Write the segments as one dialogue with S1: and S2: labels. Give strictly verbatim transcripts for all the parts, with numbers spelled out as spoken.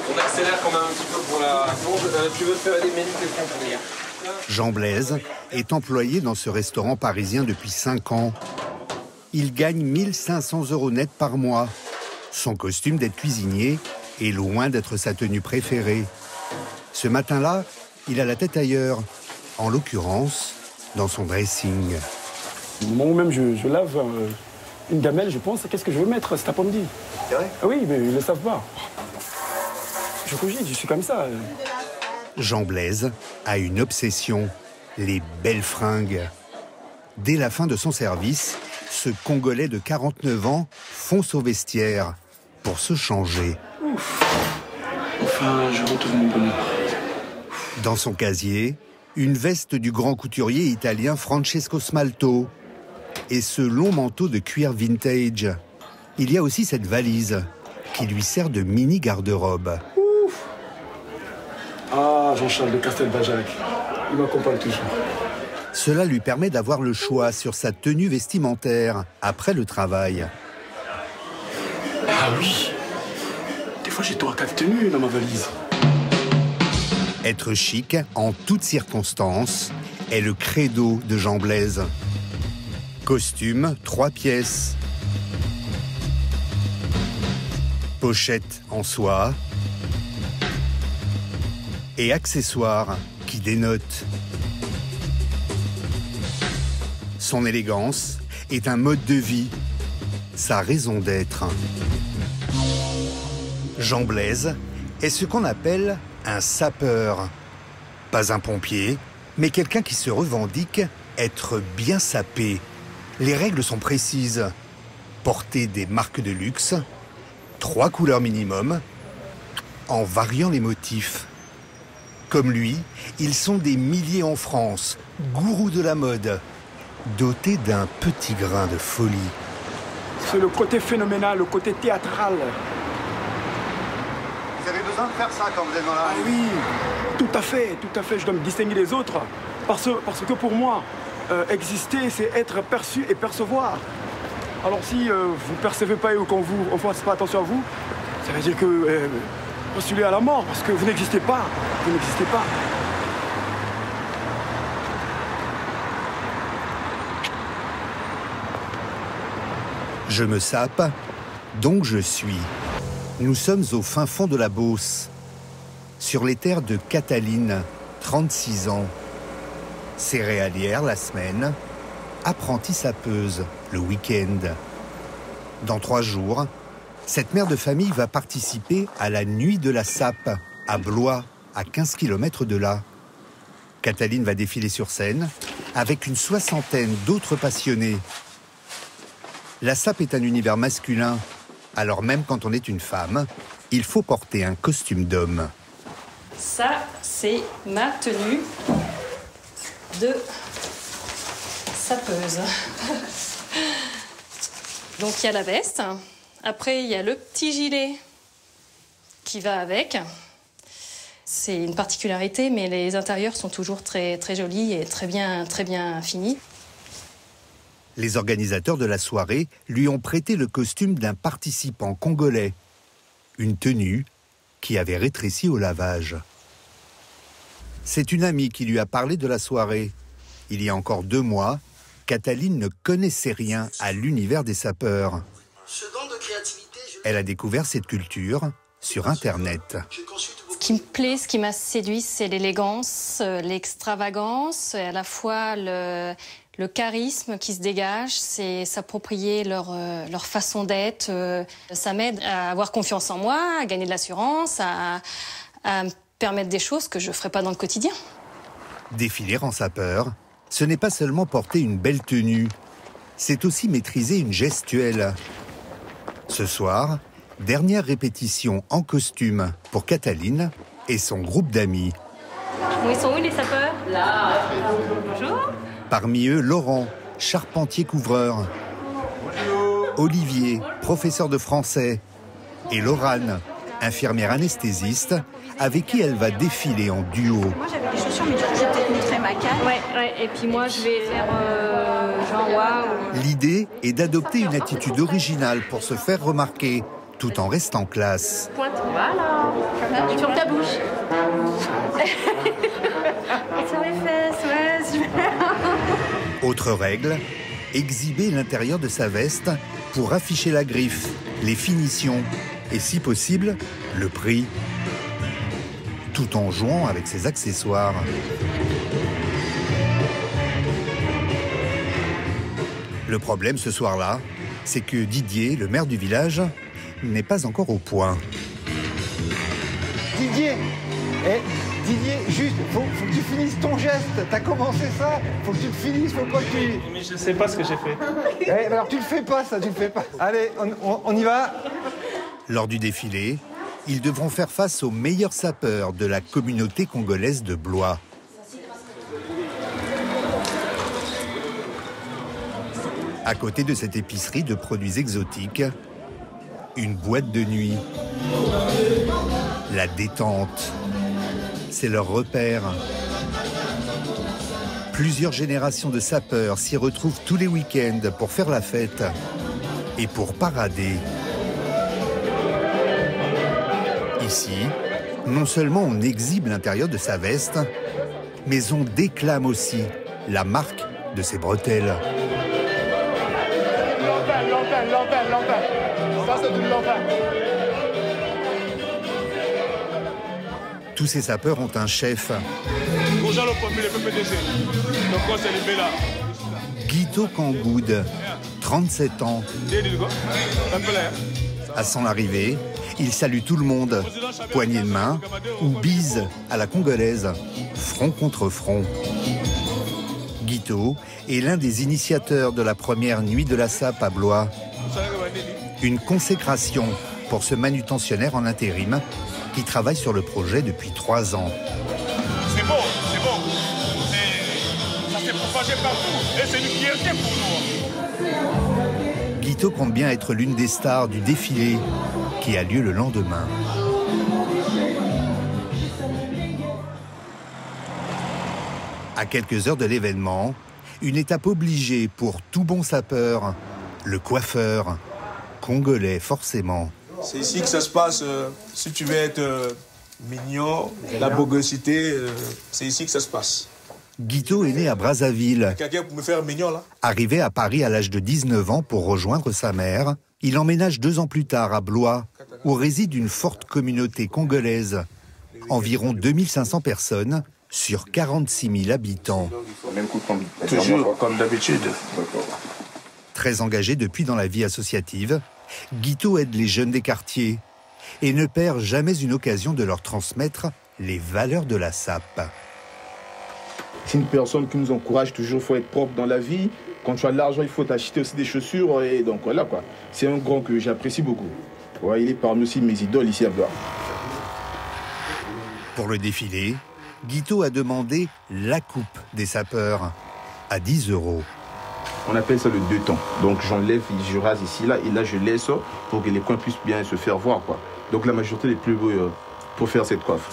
S1: On accélère quand même un petit peu pour la plonge. Euh, tu veux te faire des menus quelqu'un pour dire.
S2: Jean Blaise est employé dans ce restaurant parisien depuis cinq ans. Il gagne mille cinq cents euros net par mois. Son costume d'être cuisinier est loin d'être sa tenue préférée. Ce matin-là, il a la tête ailleurs, en l'occurrence, dans son dressing.
S3: Moi-même, je, je lave euh, une gamelle, je pense, qu'est-ce que je veux mettre cet après-midi?
S2: C'est vrai?
S3: Ah oui, mais ils ne le savent pas. Je cogite, je suis comme ça.
S2: Jean Blaise a une obsession, les belles fringues. Dès la fin de son service, ce Congolais de quarante-neuf ans fonce au vestiaire pour se changer.
S3: Ouf. Enfin, je retrouve mon bonheur.
S2: Dans son casier, une veste du grand couturier italien Francesco Smalto et ce long manteau de cuir vintage. Il y a aussi cette valise qui lui sert de mini garde-robe.
S3: Ouf. Ah, Jean-Charles de Castelbajac, il m'accompagne toujours.
S2: Cela lui permet d'avoir le choix sur sa tenue vestimentaire après le travail.
S3: Ah oui, des fois j'ai trois quatre tenues dans ma valise.
S2: Être chic en toutes circonstances est le credo de Jean Blaise. Costume, trois pièces. Pochette en soie. Et accessoires qui dénotent. Son élégance est un mode de vie, sa raison d'être. Jean Blaise est ce qu'on appelle un sapeur. Pas un pompier, mais quelqu'un qui se revendique être bien sapé. Les règles sont précises. Porter des marques de luxe, trois couleurs minimum, en variant les motifs. Comme lui, ils sont des milliers en France, gourous de la mode, dotés d'un petit grain de folie.
S3: C'est le côté phénoménal, le côté théâtral.
S2: Vous avez besoin de faire ça quand vous êtes dans la
S3: Ah oui, tout à fait, tout à fait. Je dois me distinguer des autres. Parce, parce que pour moi, euh, exister, c'est être perçu et percevoir. Alors si euh, vous ne percevez pas et qu'on vous ne fasse pas attention à vous, ça veut dire que euh, postulez à la mort, parce que vous n'existez pas. Vous n'existez pas.
S2: Je me sape, donc je suis. Nous sommes au fin fond de la Beauce, sur les terres de Cataline, trente-six ans. Céréalière la semaine, apprentie sapeuse le week-end. Dans trois jours, cette mère de famille va participer à la Nuit de la Sape, à Blois, à quinze kilomètres de là. Cataline va défiler sur scène avec une soixantaine d'autres passionnés. La sape est un univers masculin, alors même quand on est une femme, il faut porter un costume d'homme.
S4: Ça, c'est ma tenue de sapeuse. Donc il y a la veste, après il y a le petit gilet qui va avec. C'est une particularité, mais les intérieurs sont toujours très, très jolis et très bien, très bien finis.
S2: Les organisateurs de la soirée lui ont prêté le costume d'un participant congolais. Une tenue qui avait rétréci au lavage. C'est une amie qui lui a parlé de la soirée. Il y a encore deux mois, Cataline ne connaissait rien à l'univers des sapeurs. Elle a découvert cette culture sur Internet.
S4: Ce qui me plaît, ce qui m'a séduit, c'est l'élégance, l'extravagance, et à la fois le, le charisme qui se dégage, c'est s'approprier leur, leur façon d'être. Ça m'aide à avoir confiance en moi, à gagner de l'assurance, à, à me permettre des choses que je ne ferais pas dans le quotidien.
S2: Défiler en sapeur, ce n'est pas seulement porter une belle tenue, c'est aussi maîtriser une gestuelle. Ce soir, dernière répétition en costume pour Cataline et son groupe d'amis.
S4: Ils sont où les sapeurs? Là. Bonjour.
S2: Parmi eux, Laurent, charpentier-couvreur. Olivier, professeur de français. Et Laurane, infirmière anesthésiste, avec qui elle va défiler en duo.
S5: Moi j'avais des chaussures, mais du coup j'ai peut-être montré ma canne.
S4: Ouais, ouais, et puis moi je vais faire euh, genre waouh.
S2: L'idée est d'adopter une attitude originale pour se faire remarquer. tout en restant classe.
S5: Pointe, voilà. Sur ta bouche. Sur les fesses, ouais, super.
S2: Autre règle, exhiber l'intérieur de sa veste pour afficher la griffe, les finitions et, si possible, le prix. Tout en jouant avec ses accessoires. Le problème ce soir-là, c'est que Didier, le maire du village, n'est pas encore au point.
S6: Didier, eh, Didier, juste, faut, faut que tu finisses ton geste. T'as commencé ça, faut que tu le finisses, faut pas que tu...
S7: Mais je sais pas ce que j'ai fait.
S6: Eh, alors tu le fais pas, ça, tu le fais pas. Allez, on, on, on y va.
S2: Lors du défilé, ils devront faire face aux meilleurs sapeurs de la communauté congolaise de Blois. À côté de cette épicerie de produits exotiques, une boîte de nuit. La détente, c'est leur repère. Plusieurs générations de sapeurs s'y retrouvent tous les week-ends pour faire la fête et pour parader. Ici, non seulement on exhibe l'intérieur de sa veste, mais on déclame aussi la marque de ses bretelles.
S3: Lanterne, lanterne, lanterne. Ça, c'est une lanterne.
S2: Tous ces sapeurs ont un chef. Guito Kangoud, trente-sept ans. À son arrivée, il salue tout le monde, poignée de main ou bise à la congolaise, front contre front. Guito est l'un des initiateurs de la première nuit de la S A P à Blois. Une consécration pour ce manutentionnaire en intérim qui travaille sur le projet depuis trois ans.
S8: C'est bon, c'est bon. Ça s'est propagé partout et c'est une fierté pour nous.
S2: Guito compte bien être l'une des stars du défilé qui a lieu le lendemain. À quelques heures de l'événement, une étape obligée pour tout bon sapeur, le coiffeur, congolais forcément.
S9: C'est ici que ça se passe. Euh, si tu veux être euh, mignon, la bogosité, euh, c'est ici que ça se passe.
S2: Guito est né à Brazzaville.
S9: Quelqu'un pour me faire mignon là.
S2: Arrivé à Paris à l'âge de dix-neuf ans pour rejoindre sa mère, il emménage deux ans plus tard à Blois, où réside une forte communauté congolaise. Environ deux mille cinq cents personnes sur quarante-six mille habitants.
S9: Toujours comme d'habitude.
S2: Très engagé depuis dans la vie associative, Guito aide les jeunes des quartiers et ne perd jamais une occasion de leur transmettre les valeurs de la S A P.
S10: C'est une personne qui nous encourage toujours, il faut être propre dans la vie. Quand tu as de l'argent, il faut t'acheter aussi des chaussures. Et donc voilà quoi. C'est un grand que j'apprécie beaucoup. Ouais, il est parmi aussi mes idoles ici à Blois.
S2: Pour le défilé, Guito a demandé la coupe des sapeurs à dix euros.
S10: On appelle ça le deux temps. Donc j'enlève, je rase ici, là, et là je laisse pour que les coins puissent bien se faire voir, quoi. Donc la majorité des plus beaux euh, pour faire cette coiffe.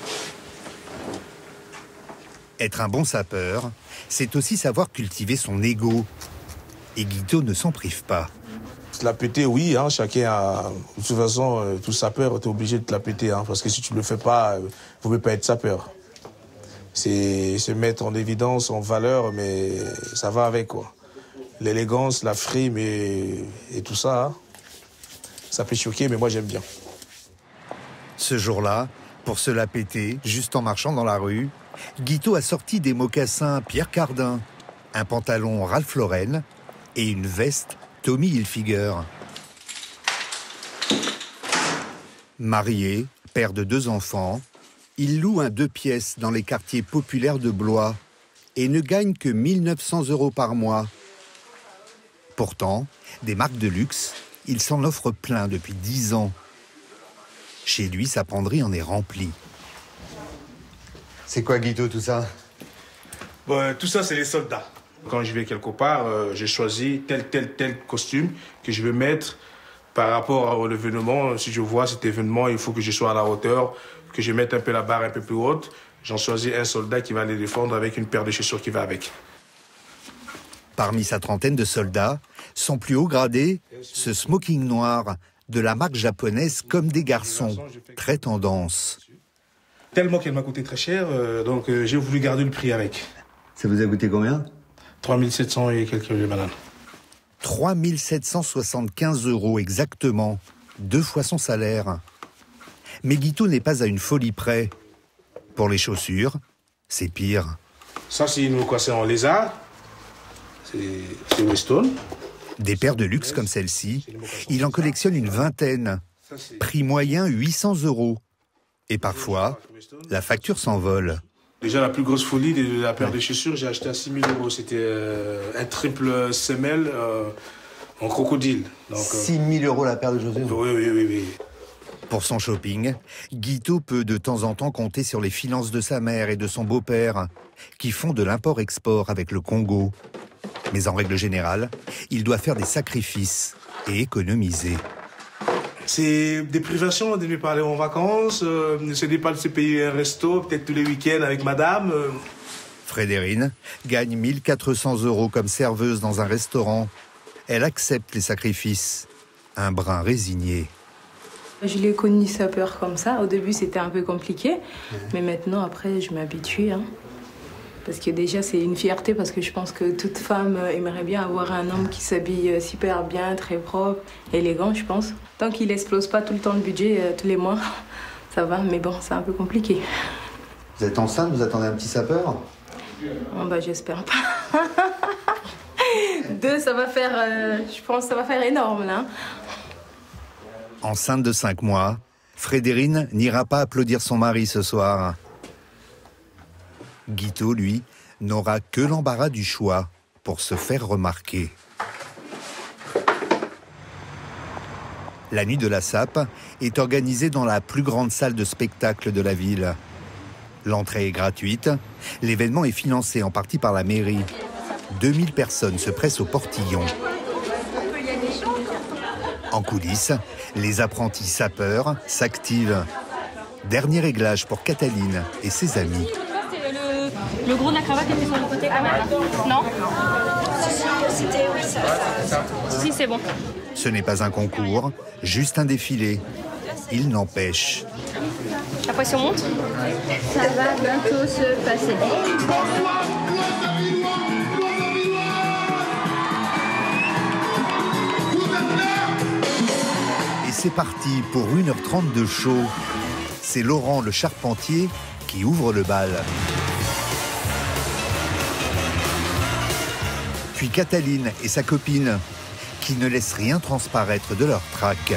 S2: Être un bon sapeur, c'est aussi savoir cultiver son ego. Et Guito ne s'en prive pas.
S9: Se la péter, oui, hein, chacun a... De toute façon, euh, tout sapeur, tu es obligé de te la péter, hein, parce que si tu ne le fais pas, euh, vous ne pouvez pas être sapeur. C'est se mettre en évidence, en valeur, mais ça va avec, quoi. L'élégance, la frime et, et tout ça, hein, ça peut choquer, mais moi j'aime bien.
S2: Ce jour-là, pour se la péter, juste en marchant dans la rue, Guito a sorti des mocassins Pierre Cardin, un pantalon Ralph Lauren et une veste Tommy Hilfiger. Marié, père de deux enfants, il loue un deux pièces dans les quartiers populaires de Blois et ne gagne que mille neuf cents euros par mois. Pourtant, des marques de luxe, il s'en offre plein depuis dix ans. Chez lui, sa penderie en est remplie. C'est quoi, Guito, tout ça?
S9: Bon, tout ça, c'est les soldats. Quand je vais quelque part, euh, j'ai choisi tel, tel, tel costume que je veux mettre par rapport à l'événement. Si je vois cet événement, il faut que je sois à la hauteur, que je mette un peu la barre un peu plus haute. J'en choisis un soldat qui va les défendre avec une paire de chaussures qui va avec.
S2: Parmi sa trentaine de soldats, son plus haut gradé, ce smoking noir de la marque japonaise Comme des garçons, très tendance.
S9: Tellement qu'elle m'a coûté très cher, euh, donc euh, j'ai voulu garder le prix avec.
S2: Ça vous a coûté combien?
S9: trois mille sept cents et quelques bananes.
S2: trois mille sept cent soixante-quinze euros exactement, deux fois son salaire. Mais Guito n'est pas à une folie près. Pour les chaussures, c'est pire.
S9: Ça, c'est une mocassins en lézard. C'est Weston.
S2: Des paires de luxe comme celle-ci, il en collectionne une vingtaine. Prix moyen huit cents euros. Et parfois, la facture s'envole.
S9: Déjà, la plus grosse folie de la paire de chaussures, j'ai acheté à six mille euros. C'était euh, un triple semelle euh, en crocodile. Donc, euh...
S6: six mille euros la paire de chaussures?
S9: Oui, oui, oui, oui.
S2: Pour son shopping, Guito peut de temps en temps compter sur les finances de sa mère et de son beau-père, qui font de l'import-export avec le Congo. Mais en règle générale, il doit faire des sacrifices et économiser.
S9: C'est des privations de ne pas aller en vacances, euh, ce n'est pas de se payer un resto, peut-être tous les week-ends avec madame. Euh.
S2: Frédérine gagne mille quatre cents euros comme serveuse dans un restaurant. Elle accepte les sacrifices, un brin résigné.
S7: Je l'ai connu sapeur comme ça. Au début, c'était un peu compliqué. Mmh. Mais maintenant, après, je m'habitue. Hein. Parce que déjà, c'est une fierté, parce que je pense que toute femme aimerait bien avoir un homme qui s'habille super bien, très propre, élégant, je pense. Tant qu'il n'explose pas tout le temps le budget, euh, tous les mois, ça va. Mais bon, c'est un peu compliqué.
S6: Vous êtes enceinte? Vous attendez un petit sapeur?
S7: Oh, bah, j'espère pas. Deux, ça va faire... Euh, je pense que ça va faire énorme, là.
S2: Enceinte de cinq mois, Frédérine n'ira pas applaudir son mari ce soir. Guito, lui, n'aura que l'embarras du choix pour se faire remarquer. La nuit de la Sape est organisée dans la plus grande salle de spectacle de la ville. L'entrée est gratuite, l'événement est financé en partie par la mairie. deux mille personnes se pressent au portillon. En coulisses, les apprentis sapeurs s'activent. Dernier réglage pour Cataline et ses amis.
S5: Le, le gros de la cravate était sur le côté quand même. Non? C'était, oui, ça. ça. Si, c'est bon.
S2: Ce n'est pas un concours, juste un défilé. Il n'empêche.
S5: La pression monte?
S11: Ça va bientôt se passer.
S2: Et c'est parti pour une heure trente de show. C'est Laurent le charpentier qui ouvre le bal. Puis Cataline et sa copine qui ne laissent rien transparaître de leur trac.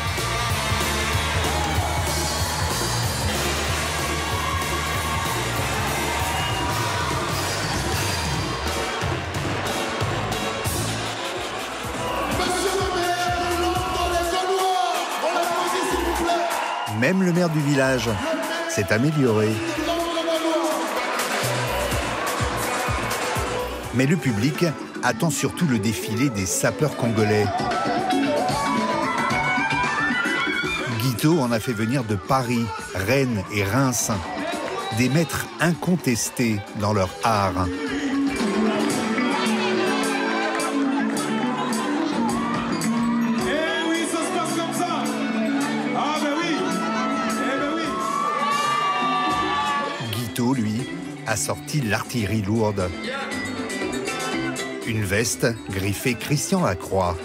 S2: Même le maire du village s'est amélioré. Mais le public attend surtout le défilé des sapeurs congolais. Guito en a fait venir de Paris, Rennes et Reims, des maîtres incontestés dans leur art. Lui, a sorti l'artillerie lourde. Une veste griffée Christian Lacroix.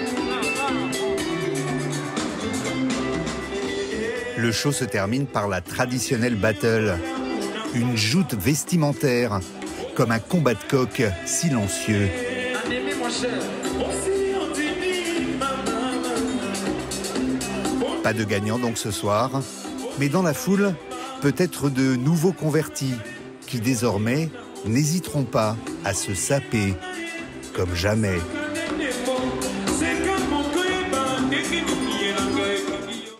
S2: Le show se termine par la traditionnelle battle. Une joute vestimentaire, comme un combat de coq silencieux. Pas de gagnant donc ce soir, mais dans la foule, peut-être de nouveaux convertis qui désormais n'hésiteront pas à se saper comme jamais.